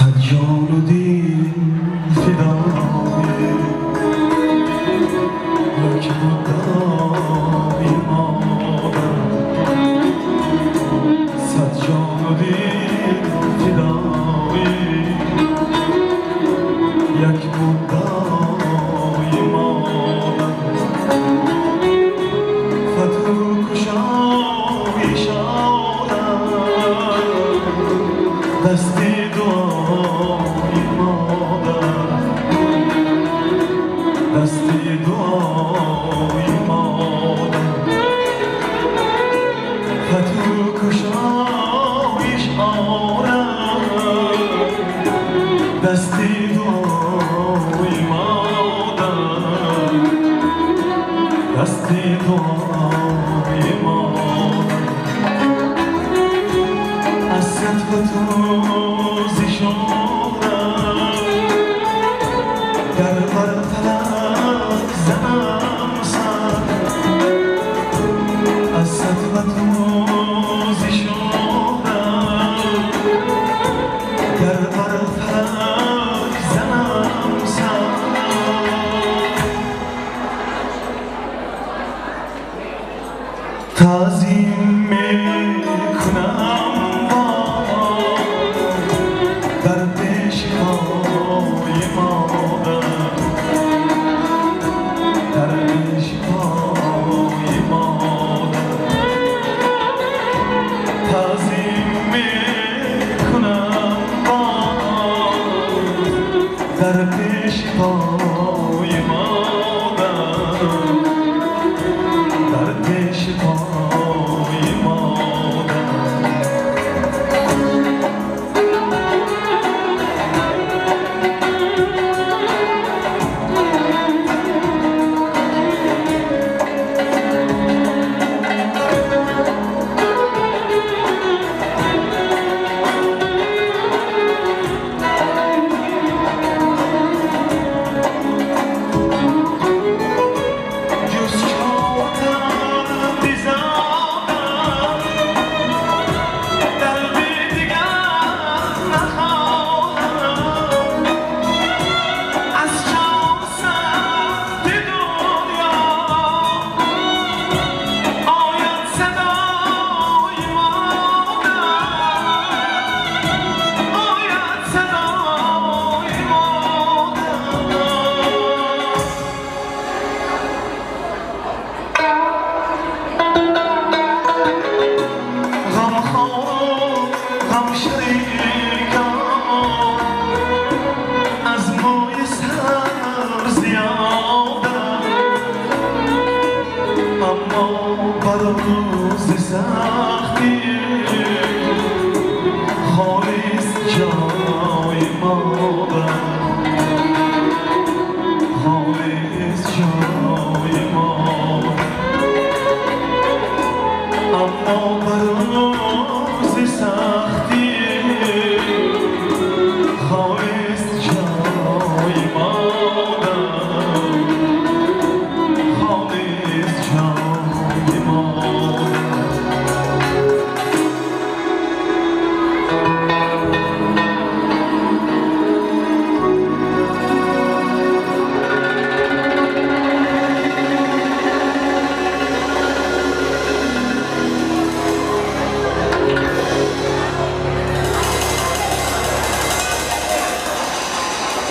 صد جان و دل فدای یک مدعای مادر، صد جان و دل فدای یک مدعای مادر، فتو کشای شادم دستی دعای مادر، دستی دعای مادر، فتو کشایش آرم دستی دعای مادر، دستی دعای مادر، از صد فتو در بر فلک زنم سر، از صد وطوزی شدم در بر فلک زنم سر. تعظیم میکنم در پیش پای مادر، در پیش پای مادر، تعظیم میکنم در پیش پای مادر، در پیش پای مادر. روز سختی خالص جای مادر، خالص جای مادر، اما بر روز سختی خالص